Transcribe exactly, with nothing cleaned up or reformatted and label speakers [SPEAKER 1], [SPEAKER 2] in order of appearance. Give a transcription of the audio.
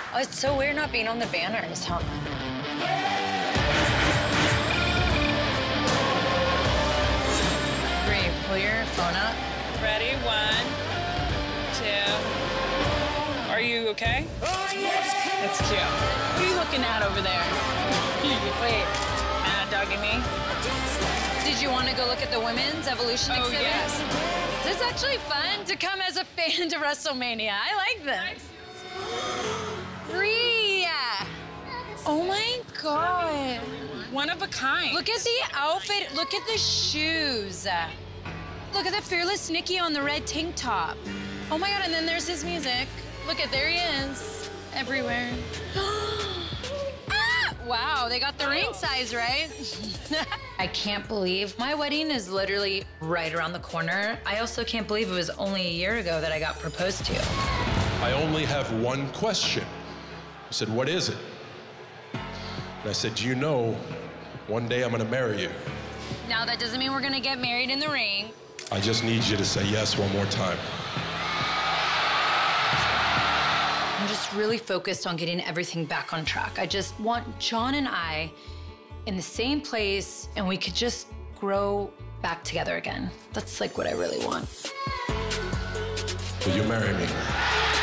[SPEAKER 1] Oh, it's so weird not being on the banners, huh? Bree, pull your phone up.
[SPEAKER 2] Ready? One, two. Are you okay? Oh, yes. That's cute. What are you looking at over there? Wait, mad dogging me?
[SPEAKER 1] Did you want to go look at the women's evolution
[SPEAKER 2] Oh,
[SPEAKER 1] exhibit?
[SPEAKER 2] yes.
[SPEAKER 1] It's actually fun to come as a fan to WrestleMania. I like this. Bree! Oh my God.
[SPEAKER 2] One of a kind.
[SPEAKER 1] Look at the outfit. Look at the shoes. Look at the fearless Nikki on the red tank top. Oh my God, and then there's his music. Look at, there he is, everywhere. Ah, wow, they got the ring size right. I can't believe my wedding is literally right around the corner. I also can't believe it was only a year ago that I got proposed to.
[SPEAKER 3] I only have one question. I said, what is it? And I said, do you know, one day I'm gonna marry you.
[SPEAKER 1] Now, that doesn't mean we're gonna get married in the ring.
[SPEAKER 3] I just need you to say yes one more time.
[SPEAKER 1] I'm just really focused on getting everything back on track. I just want John and I in the same place, and we could just grow back together again. That's like what I really want.
[SPEAKER 3] Will you marry me?